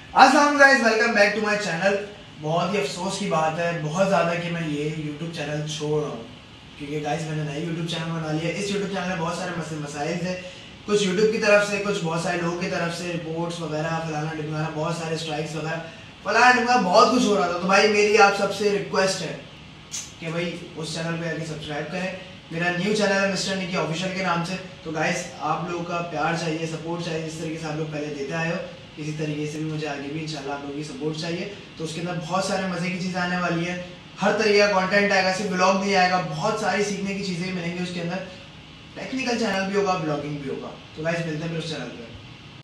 अस्सलाम guys, welcome back to my channel. बहुत ही अफसोस की बात है, बहुत ज़्यादा, कि मैं ये YouTube चैनल छोड़ रहा हूँ, क्योंकि गाइस मैंने नई YouTube चैनल बना लिया। इस YouTube चैनल में बहुत सारे मसाइल थे, कुछ YouTube की तरफ से, कुछ बहुत सारे लोगों की तरफ से रिपोर्ट्स वगैरह, फलाना ढिमकाना, बहुत सारे स्ट्राइक्स वगैरह, फलाना ढिमकाना, बहुत कुछ हो रहा था। तो भाई मेरी आप सबसे रिक्वेस्ट है कि भाई उस चैनल पे आके सब्सक्राइब करें। मेरा न्यू चैनल है मिस्टर निकी ऑफिशियल के नाम से। तो गाइस आप लोगों का प्यार चाहिए, सपोर्ट चाहिए, जिस तरीके से आप लोग पहले देते आए हो, इसी तरीके से भी मुझे आगे भी इंशाल्लाह आप लोगों की सपोर्ट चाहिए। तो उसके अंदर बहुत सारे मज़े की चीज़ें आने वाली है, हर तरीके का कंटेंट आएगा, सिर्फ ब्लॉग नहीं आएगा, बहुत सारी सीखने की चीज़ें मिलेंगी उसके अंदर। टेक्निकल चैनल भी होगा, ब्लॉगिंग भी होगा। तो गाइस मिलते हैं फिर उस चैनल पर।